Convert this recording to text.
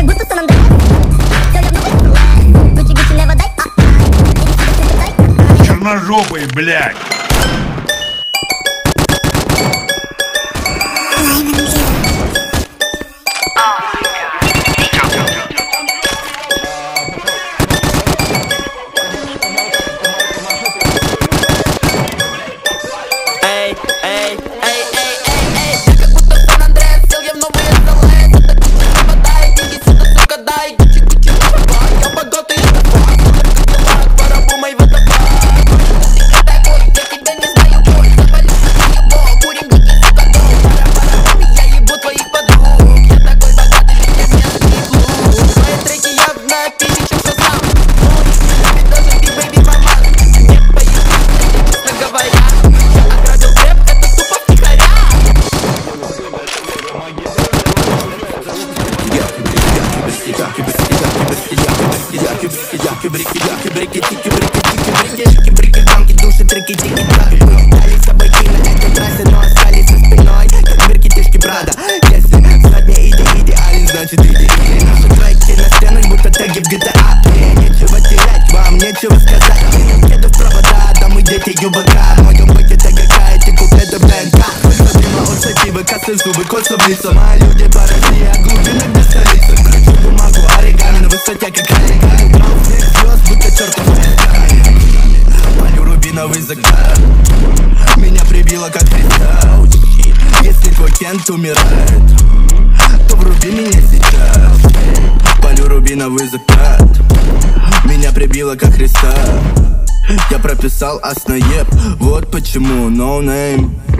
будто Сан Андреас. Все я вновь, Гуччи не водай, черножопый, блядь. Нечего сказать, еду в провода, да мы дети ЮБК. В моем бэке ТГК, эти куплеты в ДНК. Мимо от сативы, косы в зубы, кольца в лицо. Мои люди по России, а глубинок до столицы. Кручу бумагу, оригами на высоте, как оригами. Брал всех звезд, будто чертов мельками. Палю рубиновый закат, меня прибило как Христа. Если твой Кент умирает, то вруби меня сейчас. Палю рубиновый закат, меня прибило как Христа. Я прописал основ, вот почему no name.